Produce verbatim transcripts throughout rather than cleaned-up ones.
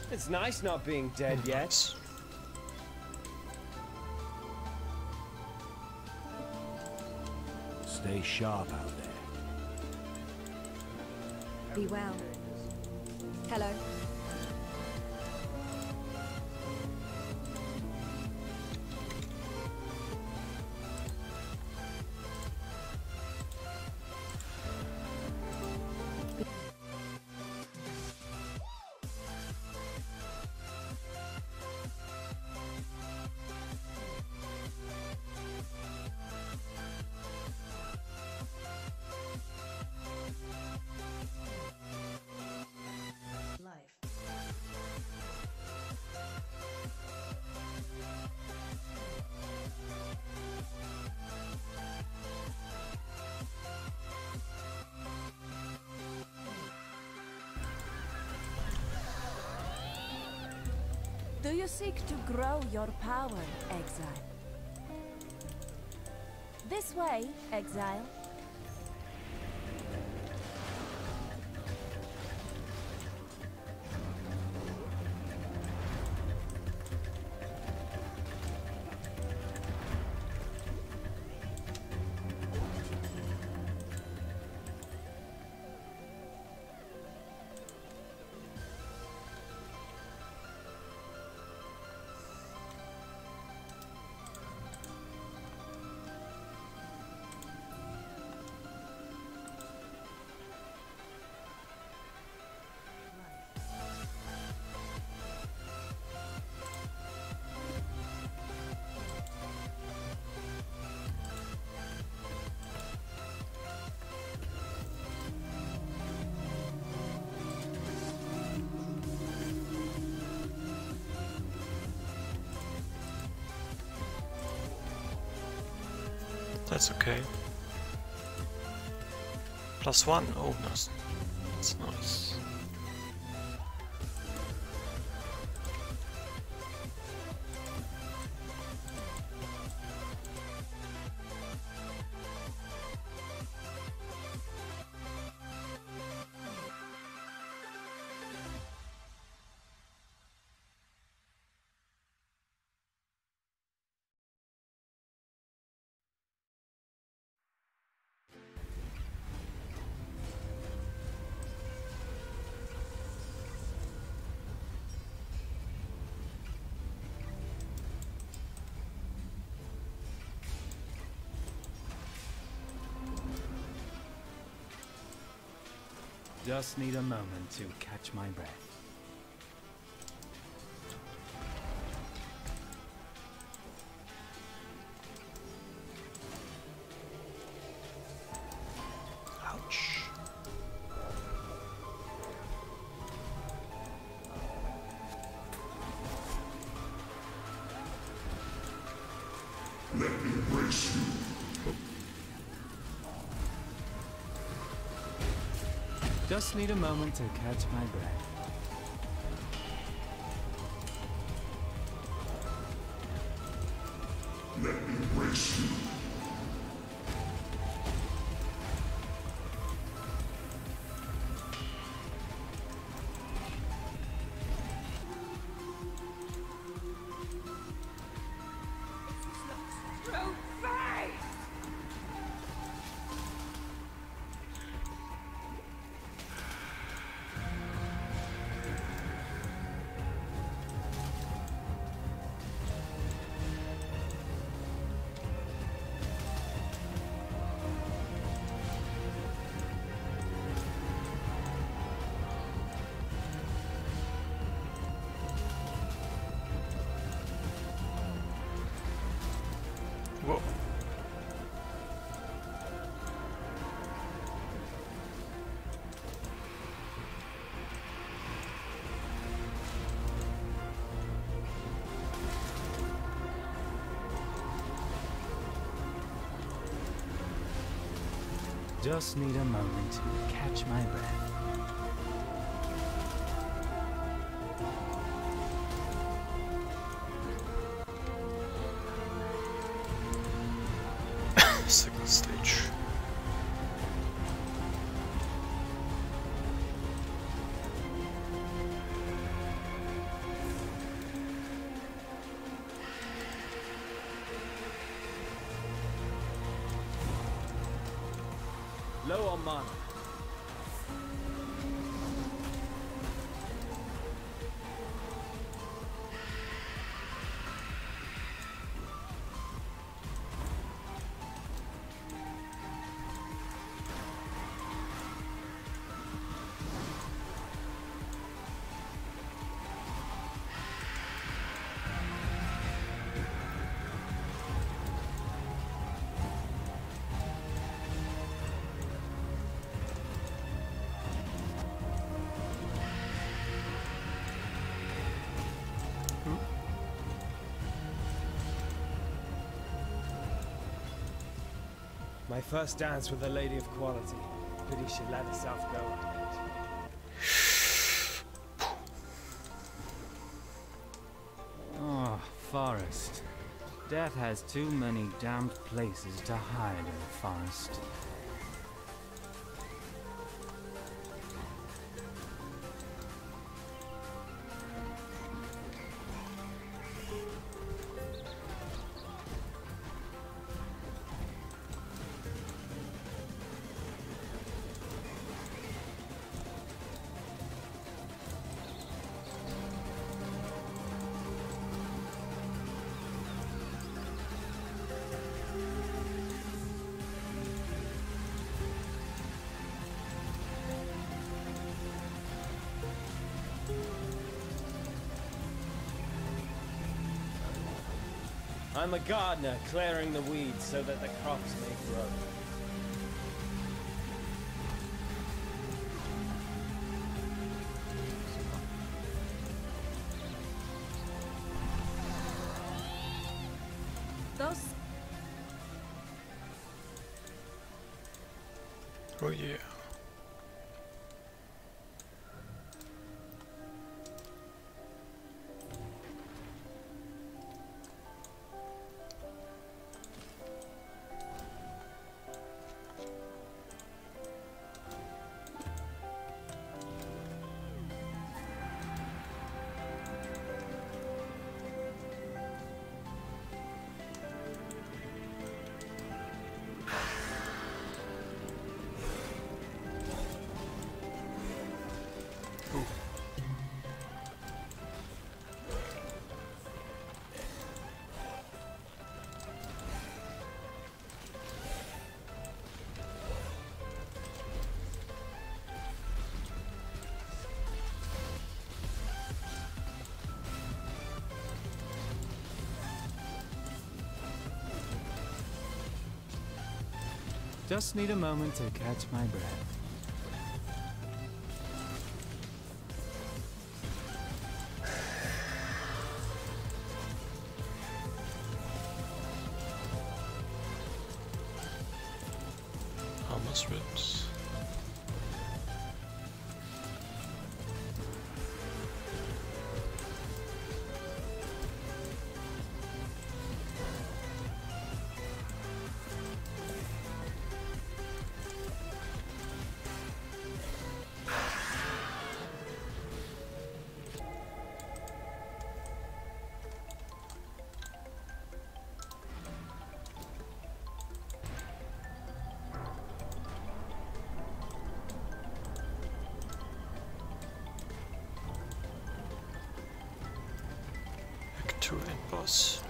It's nice not being dead yet. Nice. Stay sharp out there. Be well. Hello. Do you seek to grow your power, Exile? This way, Exile. That's okay. Plus one. Oh, nice. That's nice. Just need a moment to catch my breath. Ouch. Let me embrace you. Just need a moment to catch my breath. Let me embrace you. Whoa. Just need a moment to catch my breath. Second stage. Low on mana. My first dance with a lady of quality. Pity she let herself go. Oh, forest. Death has too many damned places to hide in the forest. I'm a gardener, clearing the weeds so that the crops may grow. Those Oh yeah. Just need a moment to catch my breath. Almost rips. To end boss.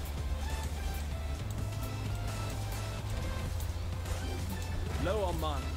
Low on mana.